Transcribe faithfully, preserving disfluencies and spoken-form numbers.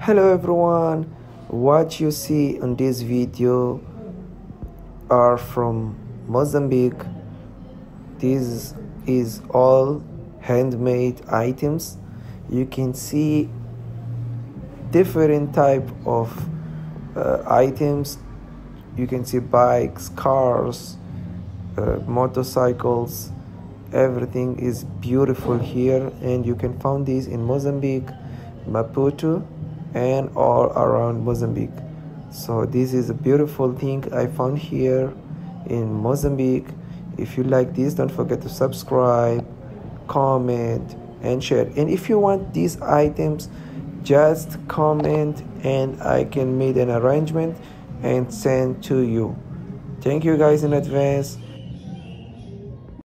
Hello everyone, what you see in this video are from Mozambique. This is all handmade items. You can see different type of uh, items. You can see bikes, cars, uh, motorcycles. Everything is beautiful here, and you can find this in Mozambique, Maputo, and all around Mozambique. So this is a beautiful thing I found here in Mozambique. If you like this, don't forget to subscribe, comment, and share. And if you want these items, just comment and I can make an arrangement and send to you. Thank you guys in advance.